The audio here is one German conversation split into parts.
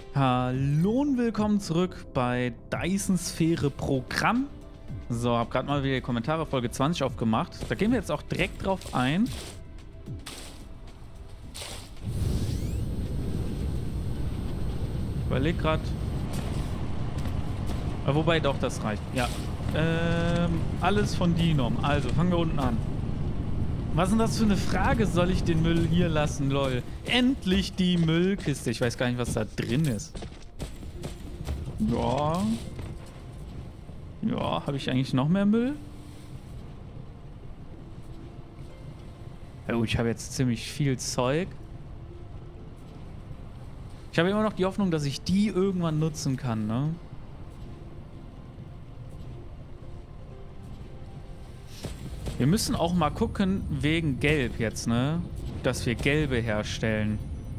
Hallo und willkommen zurück bei Dyson Sphäre Programm. So, hab gerade mal wieder die Kommentare Folge 20 aufgemacht. Da gehen wir jetzt auch direkt drauf ein. Ich überleg gerade. Wobei doch, das reicht. Ja. Alles von Dinom. Also, fangen wir unten an. Was ist denn das für eine Frage? Soll ich den Müll hier lassen, lol? Endlich die Müllkiste. Ich weiß gar nicht, was da drin ist. Ja. Ja, habe ich eigentlich noch mehr Müll? Oh, ich habe jetzt ziemlich viel Zeug. Ich habe immer noch die Hoffnung, dass ich die irgendwann nutzen kann, ne? Wir müssen auch mal gucken, wegen Gelb jetzt, ne? Dass wir Gelbe herstellen.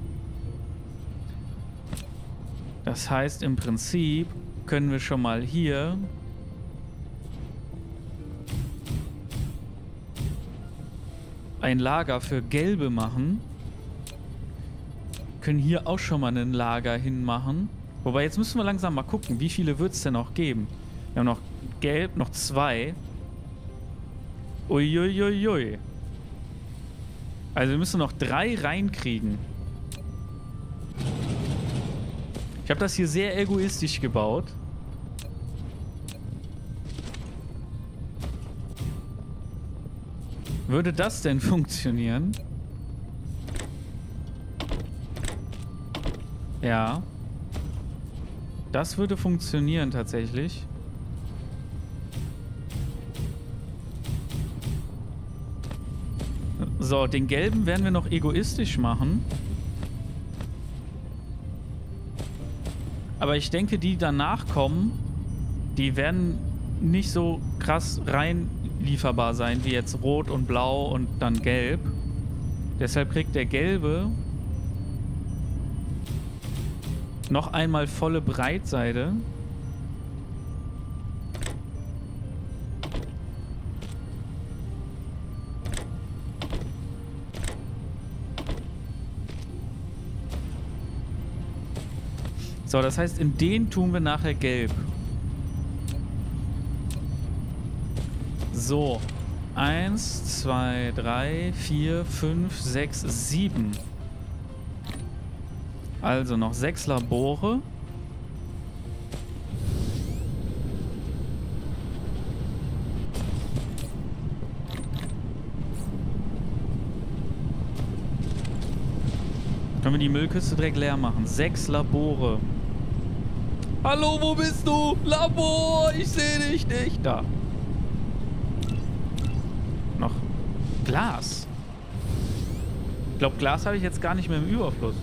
Das heißt, im Prinzip können wir schon mal hier ein Lager für Gelbe machen. Können hier auch schon mal ein Lager hinmachen. Wobei, jetzt müssen wir langsam mal gucken, wie viele wird es denn noch geben? Wir haben noch Gelb, noch 2. Uiuiuiui. Also wir müssen noch 3 reinkriegen. Ich habe das hier sehr egoistisch gebaut. Würde das denn funktionieren? Ja. Das würde funktionieren tatsächlich. So, den gelben werden wir noch egoistisch machen. Aber ich denke, die danach kommen, die werden nicht so krass rein lieferbar sein, wie jetzt rot und blau und dann gelb. Deshalb kriegt der gelbe noch einmal volle Breitseite. So, das heißt, in den tun wir nachher gelb. So. 1, 2, 3, 4, 5, 6, 7. Also noch 6 Labore. Können wir die Müllkiste direkt leer machen. 6 Labore. Hallo, wo bist du? Labor, ich sehe dich nicht. Da. Noch Glas. Ich glaube, Glas habe ich jetzt gar nicht mehr im Überfluss.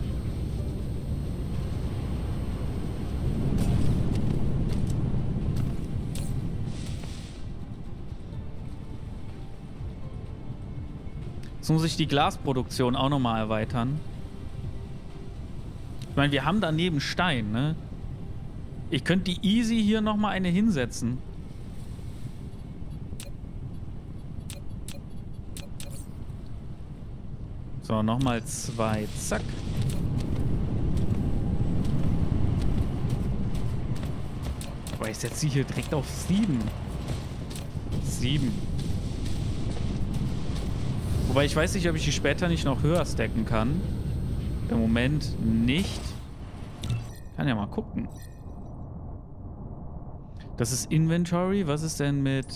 Jetzt muss ich die Glasproduktion auch nochmal erweitern. Ich meine, wir haben daneben Stein, ne? Ich könnte die easy hier nochmal eine hinsetzen. So, nochmal 2. Zack. Aber ich setze sie hier direkt auf 7. 7. Wobei ich weiß nicht, ob ich die später nicht noch höher stacken kann. Im Moment nicht. Kann ja mal gucken. Das ist Inventory. Was ist denn mit...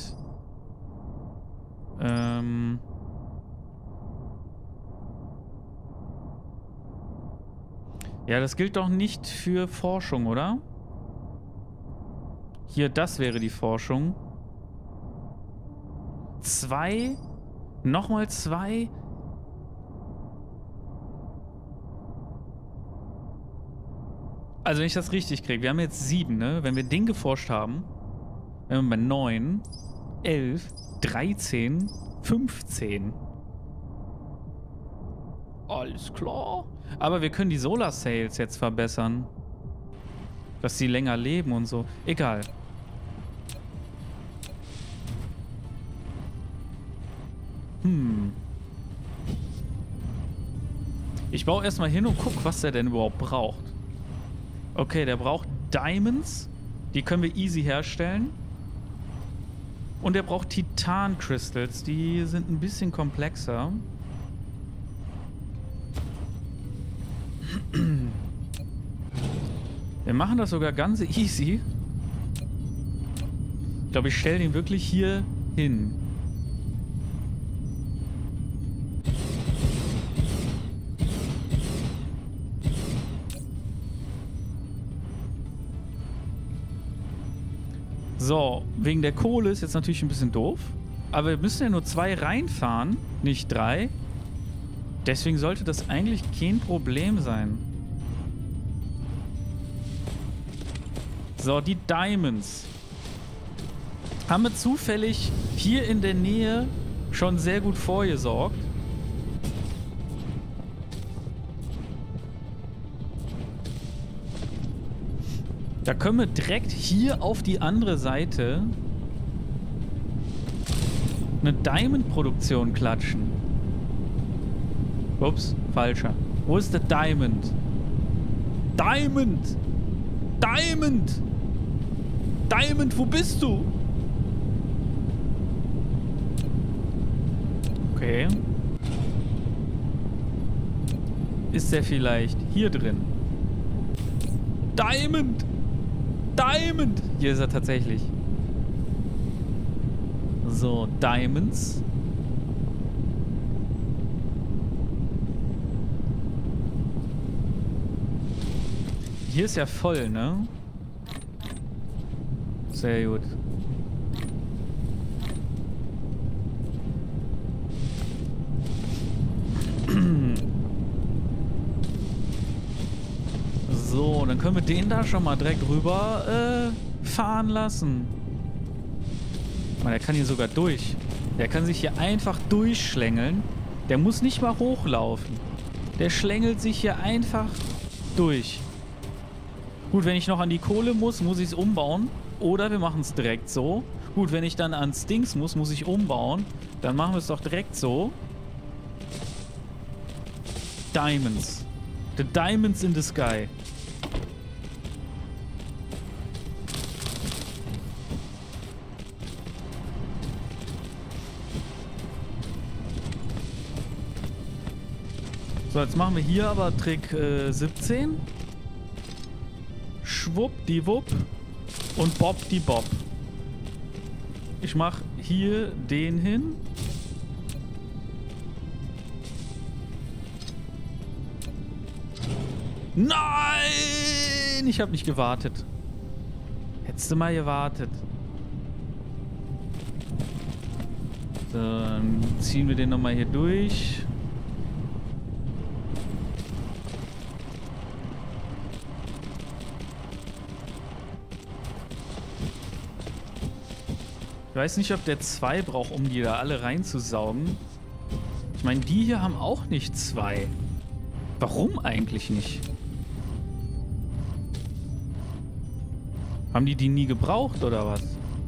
Ja, das gilt doch nicht für Forschung, oder? Hier, das wäre die Forschung. 2. Nochmal 2. Also wenn ich das richtig kriege, wir haben jetzt 7, ne? Wenn wir den geforscht haben, wären wir bei 9, 11, 13, 15. Alles klar. Aber wir können die Solar Sails jetzt verbessern. Dass sie länger leben und so. Egal. Ich baue erstmal hin und guck, was der denn überhaupt braucht. Okay, der braucht Diamonds. Die können wir easy herstellen. Und er braucht Titan Crystals. Die sind ein bisschen komplexer. Wir machen das sogar ganz easy. Ich glaube, ich stelle den wirklich hier hin. So, wegen der Kohle ist jetzt natürlich ein bisschen doof. Aber wir müssen ja nur 2 reinfahren, nicht 3. Deswegen sollte das eigentlich kein Problem sein. So, die Diamonds. Haben wir zufällig hier in der Nähe schon sehr gut vorgesorgt. Da können wir direkt hier auf die andere Seite eine Diamond-Produktion klatschen. Ups, falscher. Wo ist der Diamond? Diamond! Diamond! Diamond, wo bist du? Okay. Ist der vielleicht hier drin? Diamond! Diamond! Hier ist er tatsächlich. So, Diamonds. Hier ist ja voll, ne? Sehr gut. So, dann können wir den da schon mal direkt rüber fahren lassen. Man, der kann hier sogar durch. Der kann sich hier einfach durchschlängeln. Der muss nicht mal hochlaufen. Der schlängelt sich hier einfach durch. Gut, wenn ich noch an die Kohle muss ich es umbauen. Oder wir machen es direkt so. Gut, wenn ich dann ans Dings muss ich umbauen. Dann machen wir es doch direkt so. Diamonds. The Diamonds in the Sky. So, jetzt machen wir hier aber Trick 17. Schwuppdiwupp und Bobdibob. Ich mache hier den hin. Nein! Ich habe nicht gewartet. Hättest du mal gewartet. So, dann ziehen wir den nochmal hier durch. Ich weiß nicht, ob der 2 braucht, um die da alle reinzusaugen. Ich meine, die hier haben auch nicht 2. Warum eigentlich nicht? Haben die nie gebraucht, oder was?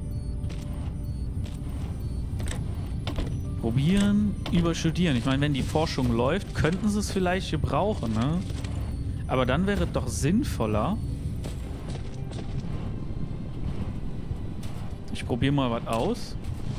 Probieren, überstudieren. Ich meine, wenn die Forschung läuft, könnten sie es vielleicht gebrauchen, ne? Aber dann wäre es doch sinnvoller. Ich probiere mal was aus.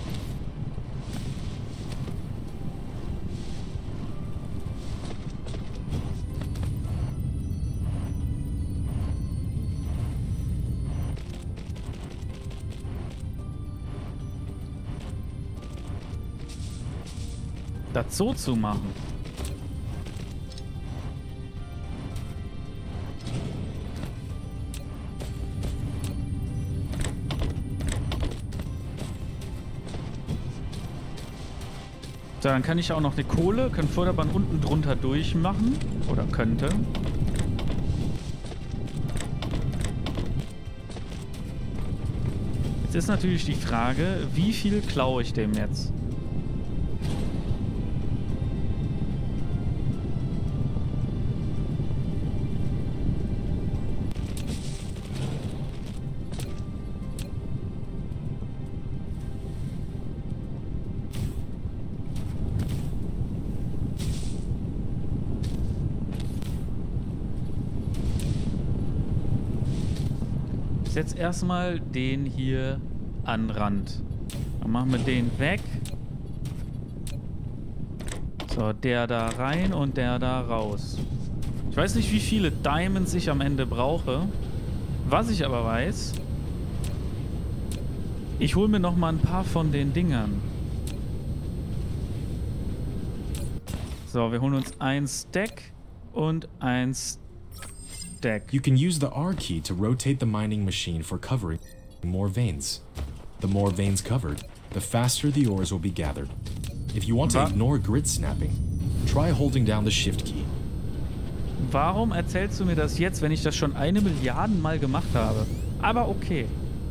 Das so zu machen. So, dann kann ich auch noch eine Kohle, kann Förderband unten drunter durchmachen. Oder könnte. Jetzt ist natürlich die Frage, wie viel klaue ich dem jetzt? setze erstmal den hier an Rand. Dann machen wir den weg. So, der da rein und der da raus. Ich weiß nicht, wie viele Diamonds ich am Ende brauche. Was ich aber weiß, ich hole mir noch mal ein paar von den Dingern. So, wir holen uns ein Stack und ein Stack. You can use the R key to rotate the mining machine for covering more veins. The more veins covered, the faster the ores will be gathered. If you want to ignore grid snapping, try holding down the Shift key. Warum erzählst du mir das jetzt, wenn ich das schon 1 Milliarde Mal gemacht habe? Aber okay.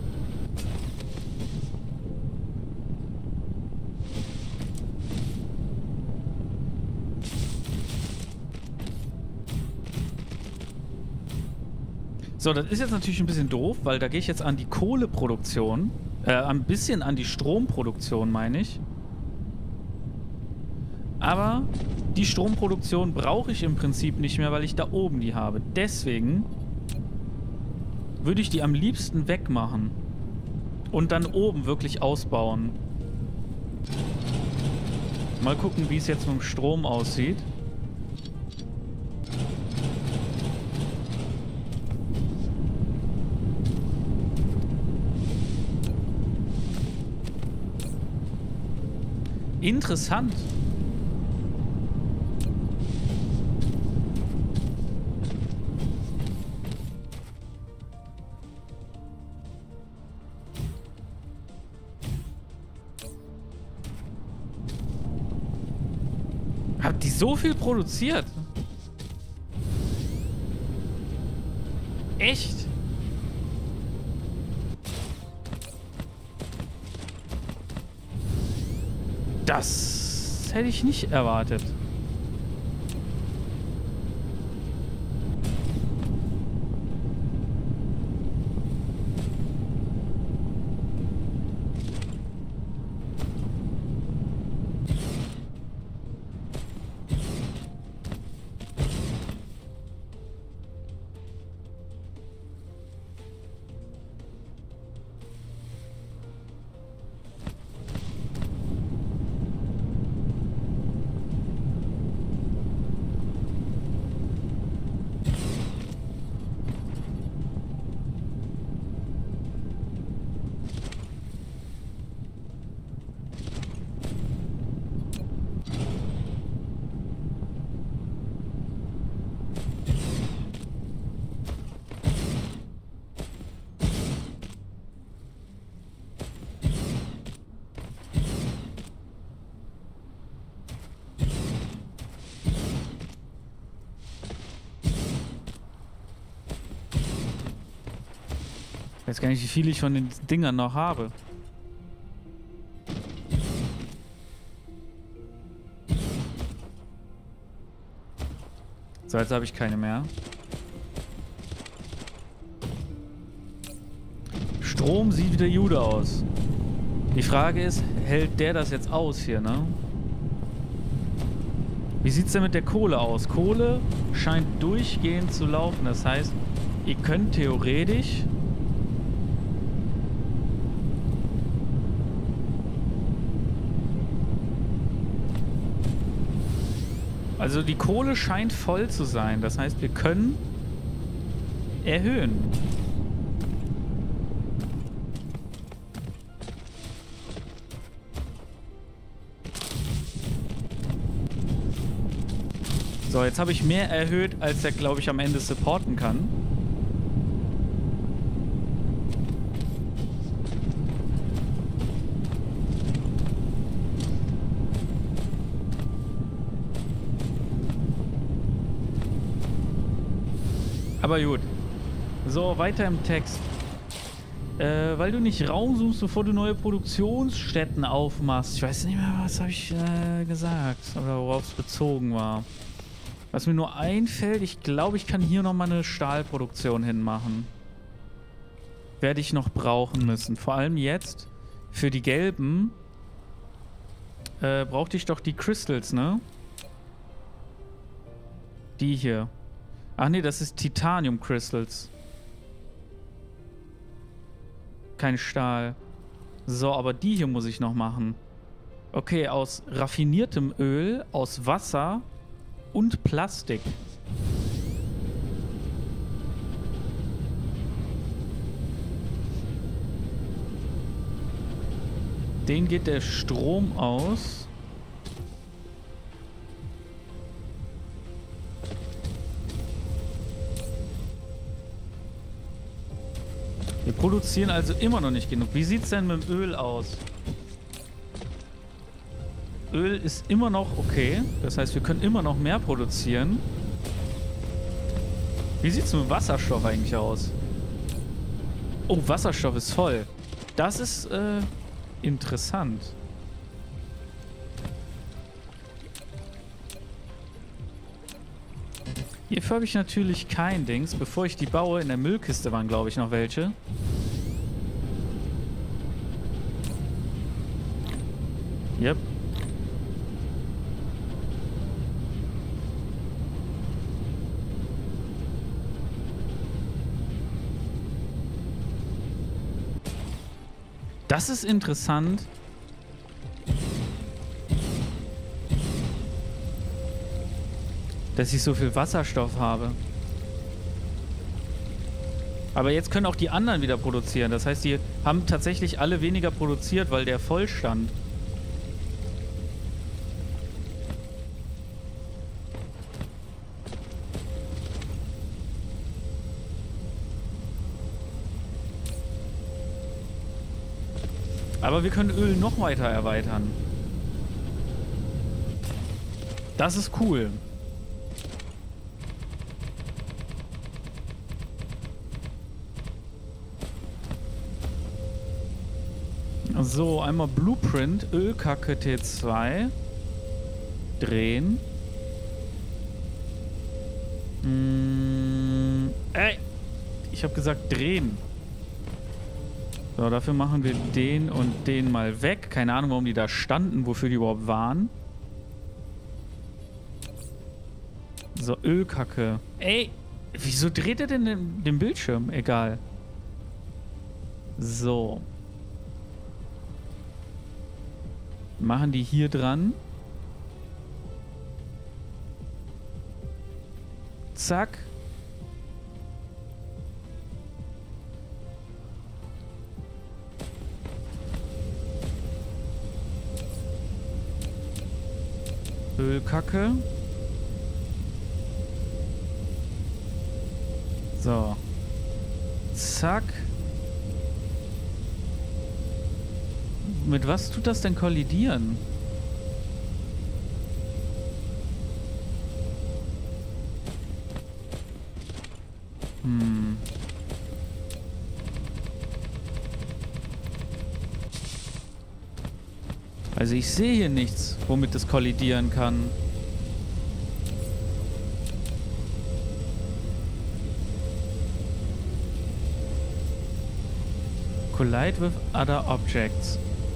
So, das ist jetzt natürlich ein bisschen doof, weil da gehe ich jetzt an die Kohleproduktion, ein bisschen an die Stromproduktion, meine ich. Aber die Stromproduktion brauche ich im Prinzip nicht mehr, weil ich da oben die habe. Deswegen würde ich die am liebsten wegmachen und dann oben wirklich ausbauen. Mal gucken, wie es jetzt mit dem Strom aussieht. Interessant. Habt ihr so viel produziert? Echt? Das hätte ich nicht erwartet. Ich weiß gar nicht, wie viel ich von den Dingern noch habe. So, jetzt habe ich keine mehr. Strom sieht wieder Jude aus. Die Frage ist, hält der das jetzt aus hier, ne? Wie sieht es denn mit der Kohle aus? Kohle scheint durchgehend zu laufen. Das heißt, ihr könnt theoretisch... Also die Kohle scheint voll zu sein. Das heißt, wir können erhöhen. So, jetzt habe ich mehr erhöht, als er, glaube ich, am Ende supporten kann. Aber gut. So, weiter im Text. Weil du nicht Raum suchst, bevor du neue Produktionsstätten aufmachst. Ich weiß nicht mehr, was habe ich gesagt. Oder worauf es bezogen war. Was mir nur einfällt, ich glaube, ich kann hier nochmal eine Stahlproduktion hinmachen. Werde ich noch brauchen müssen. Vor allem jetzt, für die gelben, brauchte ich doch die Crystals, ne? Die hier. Ach nee, das ist Titanium Crystals. kein Stahl. So, aber die hier muss ich noch machen. Okay, aus raffiniertem Öl, aus Wasser und Plastik. Den geht der Strom aus. Wir produzieren also immer noch nicht genug. Wie sieht es denn mit dem Öl aus? Öl ist immer noch okay. Das heißt, wir können immer noch mehr produzieren. Wie sieht es mit dem Wasserstoff eigentlich aus? Oh, Wasserstoff ist voll. Das ist interessant. Hierfür habe ich natürlich kein Dings. Bevor ich die baue, in der Müllkiste waren, glaube ich, noch welche. Yep. Das ist interessant. Dass ich so viel Wasserstoff habe. Aber jetzt können auch die anderen wieder produzieren. Das heißt, die haben tatsächlich alle weniger produziert, weil der voll stand. Aber wir können Öl noch weiter erweitern. Das ist cool. So, einmal Blueprint, Ölkacke T2. Drehen. Ey! Ich habe gesagt drehen. So, dafür machen wir den und den mal weg. Keine Ahnung, warum die da standen, wofür die überhaupt waren. So, Ölkacke. Ey, wieso dreht er denn den Bildschirm? Egal. So. Machen die hier dran. Zack. Ölkacke. So. Zack. Mit was tut das denn kollidieren? Also ich sehe hier nichts, womit es kollidieren kann. Collide with other objects.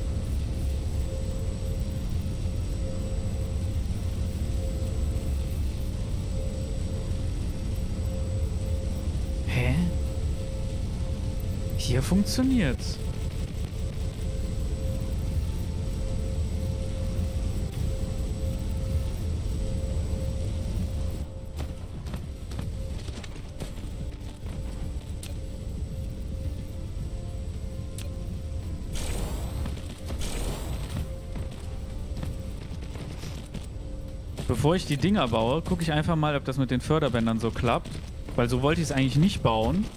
Hä? Hier funktioniert's. Bevor ich die Dinger baue, gucke ich einfach mal, ob das mit den Förderbändern so klappt. Weil so wollte ich es eigentlich nicht bauen.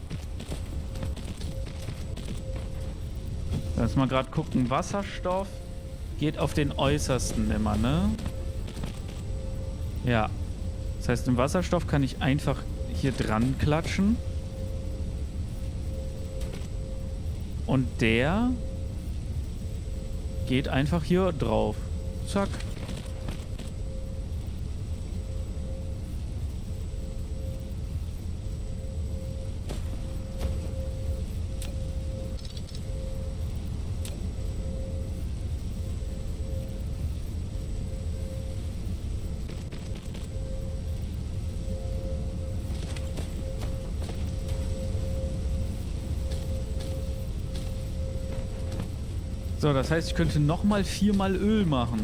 Lass mal gerade gucken. Wasserstoff geht auf den äußersten immer, ne? Ja. Das heißt, im Wasserstoff kann ich einfach hier dran klatschen. Und der geht einfach hier drauf. Zack. So, das heißt, ich könnte nochmal 4-mal Öl machen.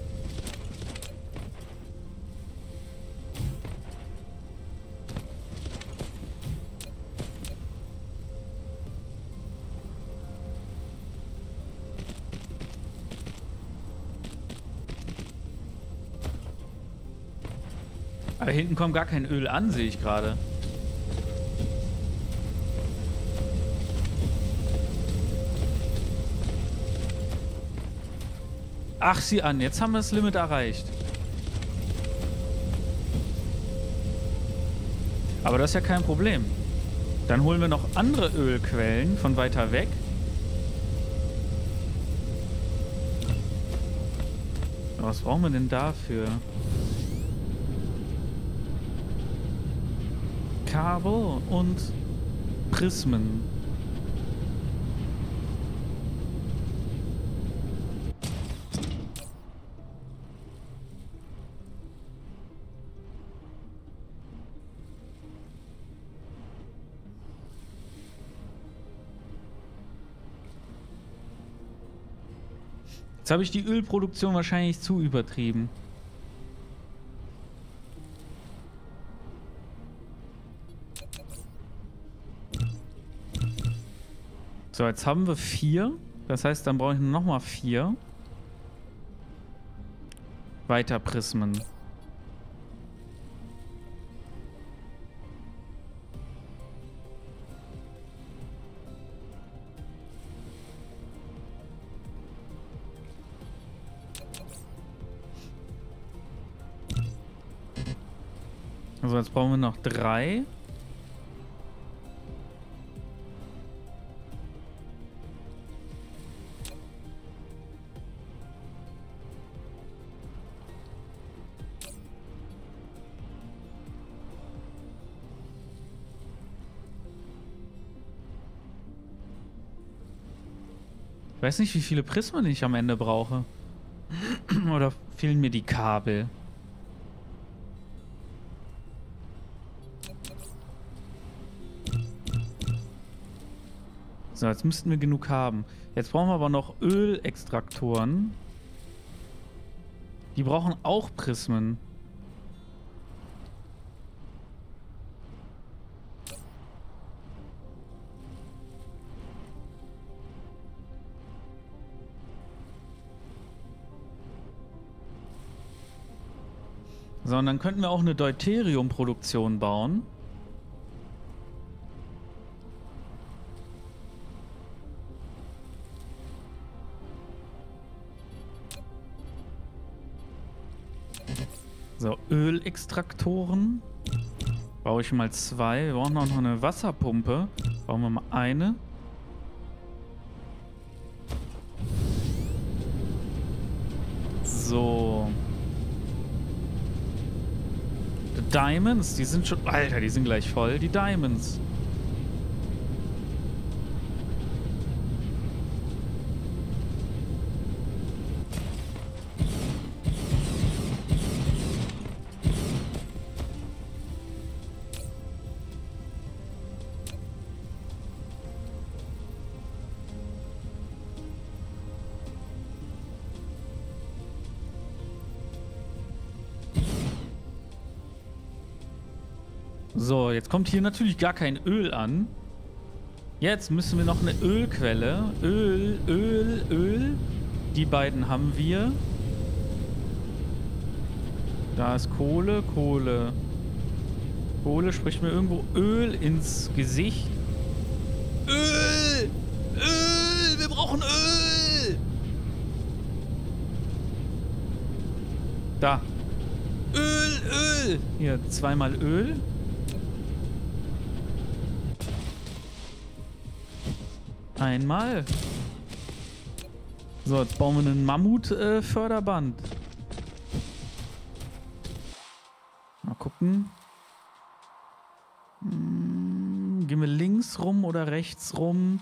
Aber hinten kommt gar kein Öl an, sehe ich gerade. Ach, sieh an, jetzt haben wir das Limit erreicht. Aber das ist ja kein Problem. Dann holen wir noch andere Ölquellen von weiter weg. Was brauchen wir denn dafür? Kabel und Prismen. Jetzt habe ich die Ölproduktion wahrscheinlich zu übertrieben. So, jetzt haben wir 4. Das heißt, dann brauche ich nochmal 4. Weiter Prismen. Also jetzt brauchen wir noch 3. Ich weiß nicht, wie viele Prismen ich am Ende brauche. Oder fehlen mir die Kabel? So, jetzt müssten wir genug haben. Jetzt brauchen wir aber noch Ölextraktoren. Die brauchen auch Prismen. So, und dann könnten wir auch eine Deuterium-Produktion bauen. So, Ölextraktoren. Baue ich mal 2. Wir brauchen auch noch eine Wasserpumpe. Bauen wir mal eine. So. Die Diamonds, die sind schon... Alter, die sind gleich voll. Die Diamonds. So, jetzt kommt hier natürlich gar kein Öl an. Jetzt müssen wir noch eine Ölquelle. Öl. Die beiden haben wir. Da ist Kohle. Kohle spricht mir irgendwo Öl ins Gesicht. Öl! Wir brauchen Öl! Da. Öl! Hier, 2-mal Öl. Einmal. So, jetzt bauen wir einen Mammut-Förderband. Mal gucken. Gehen wir links rum oder rechts rum?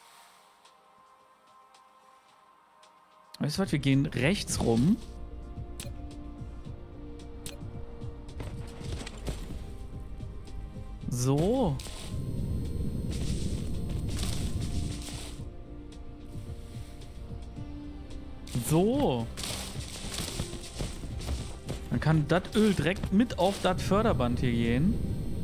Weißt du was? Wir gehen rechts rum. So. So. Dann kann das Öl direkt mit auf das Förderband hier gehen.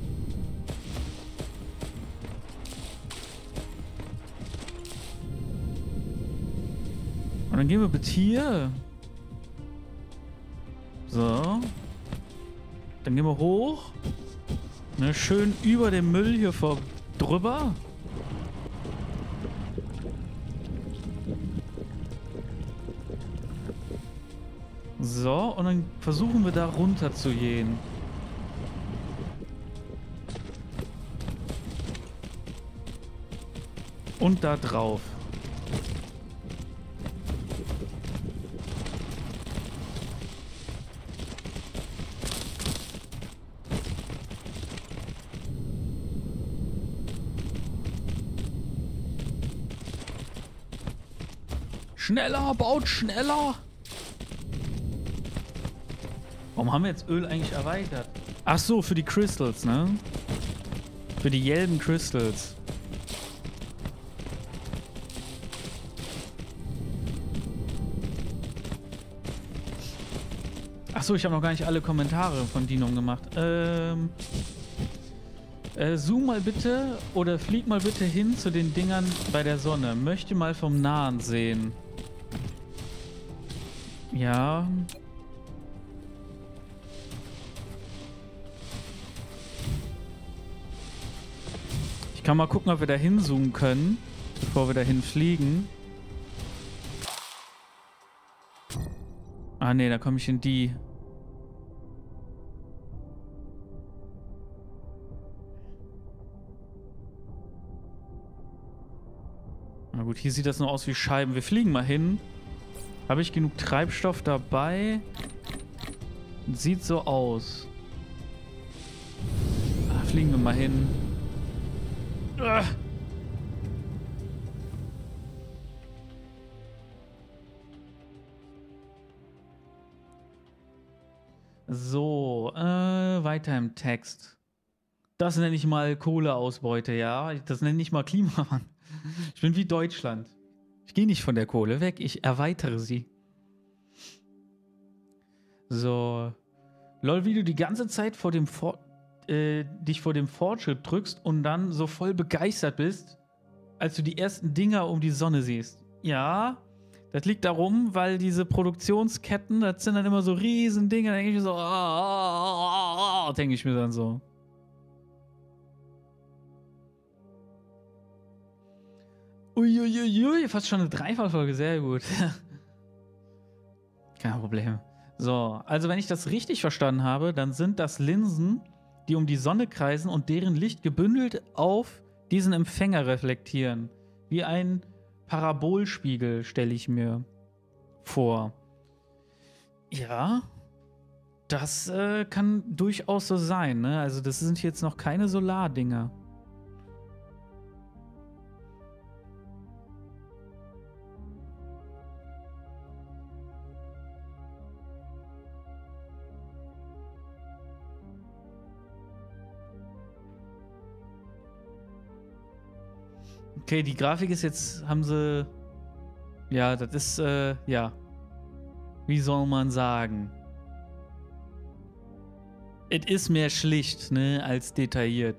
Und dann gehen wir bitte hier. So. Dann gehen wir hoch. Ne, schön über dem Müll hier drüber. So, und dann versuchen wir da runter zu gehen. Und da drauf. Schneller, baut schneller! Warum haben wir jetzt Öl eigentlich erweitert? Ach so, für die Crystals, ne? Für die gelben Crystals. Ach so, ich habe noch gar nicht alle Kommentare von Dinom gemacht. Zoom mal bitte oder flieg mal bitte hin zu den Dingern bei der Sonne. Möchte mal vom Nahen sehen. Ja. Ich kann mal gucken, ob wir da hinzoomen können, bevor wir dahin fliegen. Ah ne, da komme ich in die. Na gut, hier sieht das nur aus wie Scheiben. Wir fliegen mal hin. Habe ich genug Treibstoff dabei? Sieht so aus. Fliegen wir mal hin. So, weiter im Text. Das nenne ich mal Kohleausbeute, ja. Das nenne ich mal Klimawandel. Ich bin wie Deutschland. Ich gehe nicht von der Kohle weg, ich erweitere sie. So. Lol, wie du die ganze Zeit dich vor dem Fortschritt drückst und dann so voll begeistert bist, als du die ersten Dinger um die Sonne siehst. Ja, das liegt darum, weil diese Produktionsketten, das sind dann immer so riesen Dinge, da denke ich mir so, denke ich mir dann so. Uiuiui, fast schon eine Dreifachfolge, sehr gut. Kein Problem. So, also wenn ich das richtig verstanden habe, dann sind das Linsen, die um die Sonne kreisen und deren Licht gebündelt auf diesen Empfänger reflektieren. Wie ein Parabolspiegel, stelle ich mir vor. Ja, das kann durchaus so sein, ne? Also das sind jetzt noch keine Solardinger. Okay, die Grafik ist jetzt, haben sie, ja, das ist, ja, wie soll man sagen? Es ist mehr schlicht, ne, als detailliert.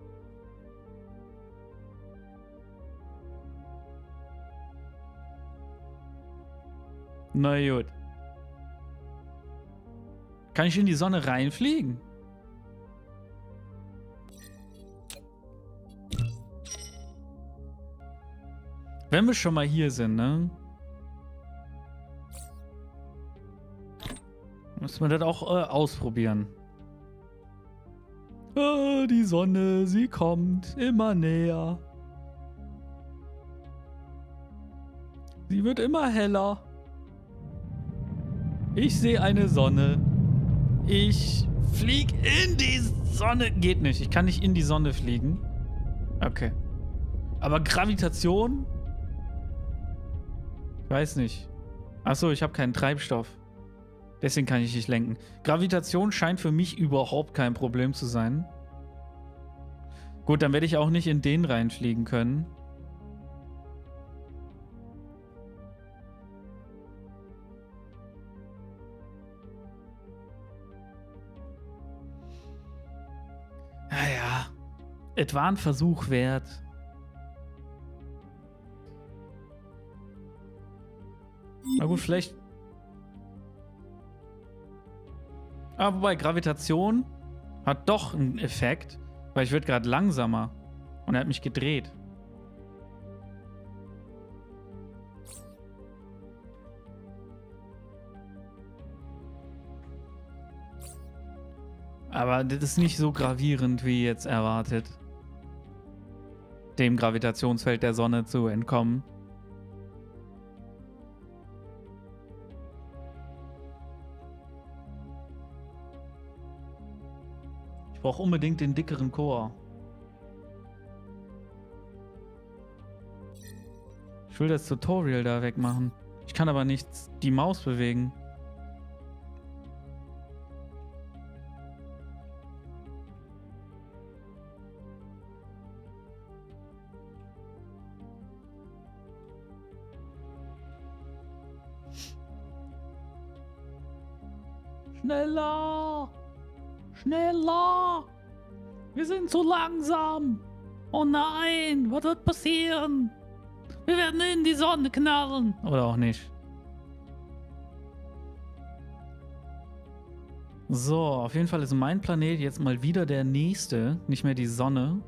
Na gut. Kann ich in die Sonne reinfliegen? Wenn wir schon mal hier sind, ne? Müssen wir das auch ausprobieren. Die Sonne, sie kommt immer näher. Sie wird immer heller. Ich sehe eine Sonne. Ich flieg in die Sonne. Geht nicht, ich kann nicht in die Sonne fliegen. Okay. Aber Gravitation? Ich weiß nicht. Achso, ich habe keinen Treibstoff. Deswegen kann ich nicht lenken. Gravitation scheint für mich überhaupt kein Problem zu sein. Gut, dann werde ich auch nicht in den reinfliegen können. Es war ein Versuch wert. Na gut, vielleicht. Aber wobei, Gravitation hat doch einen Effekt, weil ich werde gerade langsamer. Und er hat mich gedreht. Aber das ist nicht so gravierend, wie jetzt erwartet, dem Gravitationsfeld der Sonne zu entkommen. Ich brauche unbedingt den dickeren Core. Ich will das Tutorial da wegmachen. Ich kann aber nicht die Maus bewegen. Schneller! Schneller! Wir sind zu langsam! Oh nein! Was wird passieren? Wir werden in die Sonne knallen! Oder auch nicht. So, auf jeden Fall ist mein Planet jetzt mal wieder der nächste, nicht mehr die Sonne.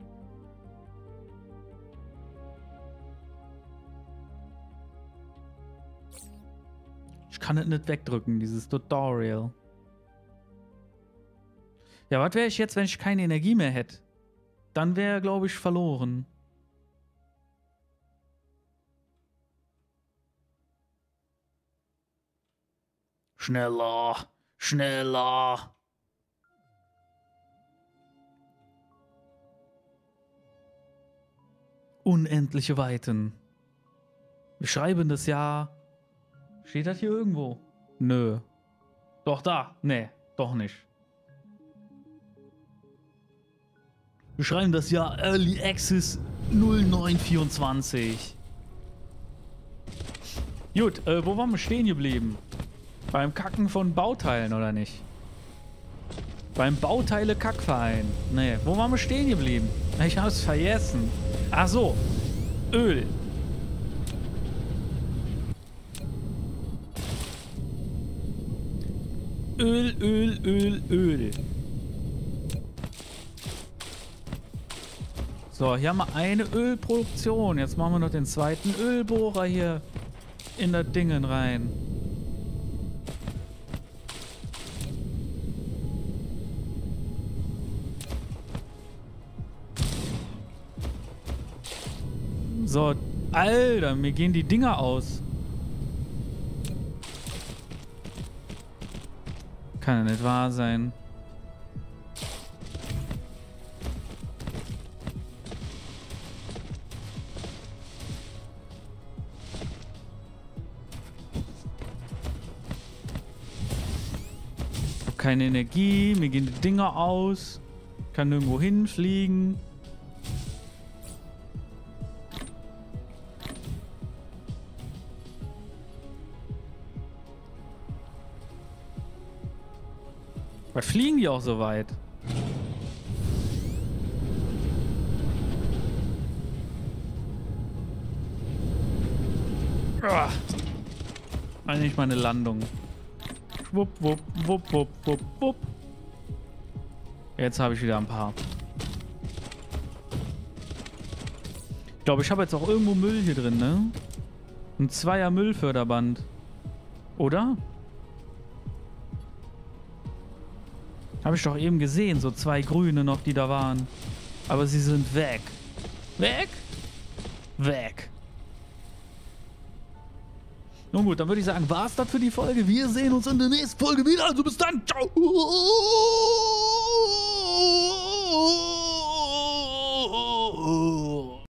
Ich kann es nicht wegdrücken, dieses Tutorial. Ja, was wäre ich jetzt, wenn ich keine Energie mehr hätte? Dann wäre, glaube ich, verloren. Schneller! Schneller! Unendliche Weiten. Wir schreiben das Jahr. Steht das hier irgendwo? Nö. Doch da. Nee, doch nicht. Wir schreiben das Jahr Early Access 0924. Gut, wo waren wir stehen geblieben? Beim Kacken von Bauteilen, oder nicht? Beim Bauteile-Kackverein. Nee, wo waren wir stehen geblieben? Ich hab's vergessen. Ach so. Öl. Öl, Öl, Öl, Öl. So, hier haben wir eine Ölproduktion. Jetzt machen wir noch den zweiten Ölbohrer hier in das Dingen rein. So, Alter, mir gehen die Dinger aus. Kann ja nicht wahr sein. Ich hab keine Energie, mir gehen die Dinger aus. Kann nirgendwo hinfliegen. Was fliegen die auch so weit? Eigentlich meine Landung. Wupp, wupp, wupp, wupp, wupp, wupp. Jetzt habe ich wieder ein paar. Ich glaube, ich habe jetzt auch irgendwo Müll hier drin, ne? Ein 2er Müllförderband. Oder? Habe ich doch eben gesehen, so 2 grüne noch, die da waren. Aber sie sind weg. Weg? Weg. Nun gut, dann würde ich sagen, war's das für die Folge. Wir sehen uns in der nächsten Folge wieder. Also bis dann. Ciao.